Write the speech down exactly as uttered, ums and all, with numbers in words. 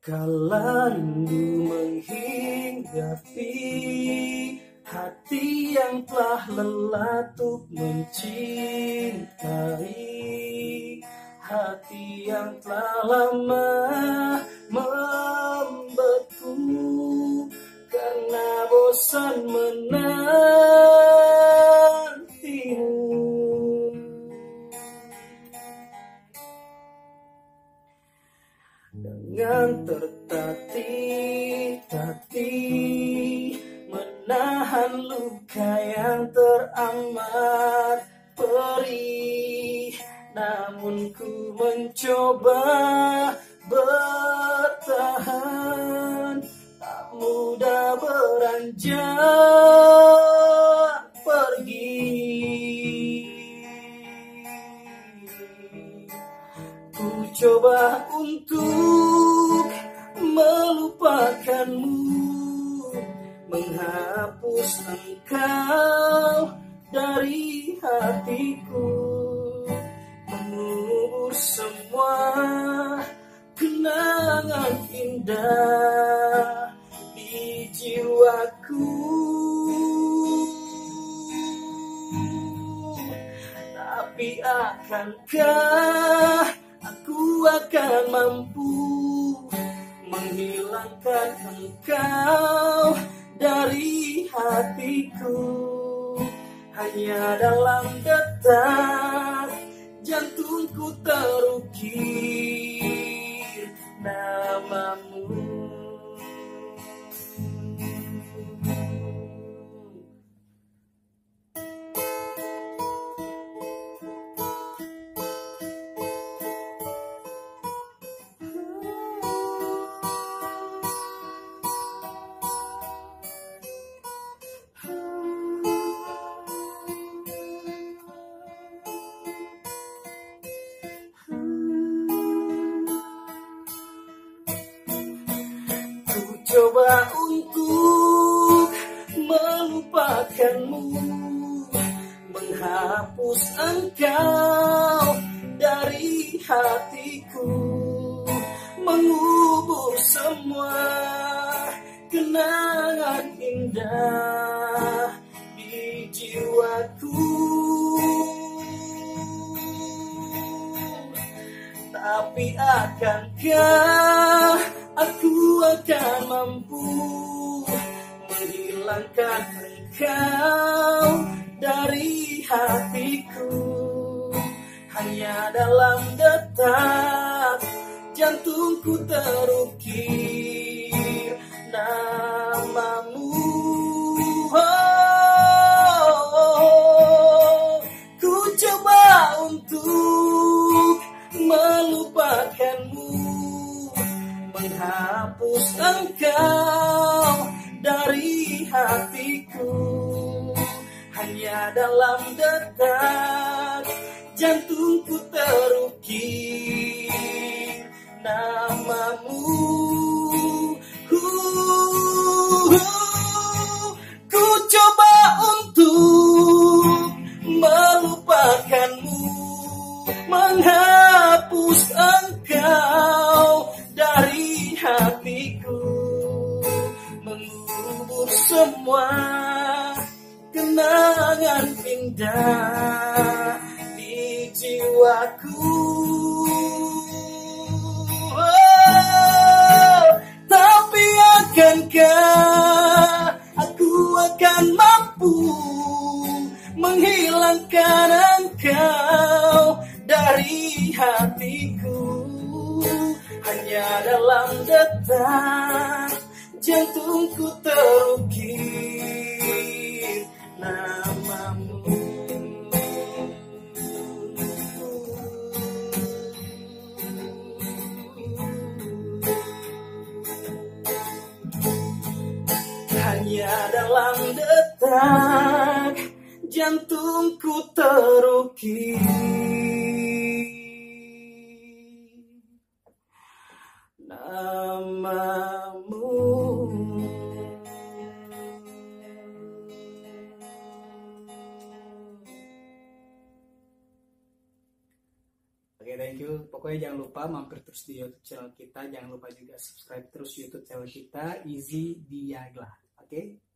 Kala rindu menghinggapi hati yang telah lelah untuk mencintai, hati yang telah lama membeku karena bosan menantimu. Dengan tertatih-tatih menahan luka yang teramat perih, namun ku mencoba bertahan. Tak mudah beranjak pergi. Ku coba untuk melupakanmu, menghapus engkau dari hatiku, mengubur semua kenangan indah di jiwaku. Tapi akankah aku akan mampu menghilangkan engkau dari hatiku? Hanya dalam detak jantungku terukir namamu. Coba untuk melupakanmu, menghapus engkau dari hatiku, mengubur semua kenangan indah di jiwaku. Tapi akankah aku akan mampu menghilangkan engkau dari hatiku? Hanya dalam detak jantungku terukir namamu. Oh, ku coba untuk melupakanmu, menghapus engkau dari hatiku. Hanya dalam detak jantungku terukir namamu. Uh, ku coba untuk melupakanmu, menghapus engkau dari hatiku, mengubur semua kenangan indah di jiwaku. Oh, tapi akankah aku akan mampu menghilangkan engkau dari hatiku? Hanya dalam detak jantungku terukir namamu. Hanya dalam detak jantungku terukir namamu. Oke. thank you. Pokoknya jangan lupa mampir terus di YouTube channel kita. Jangan lupa juga subscribe terus YouTube channel kita, Easy Diagla. Oke. Okay?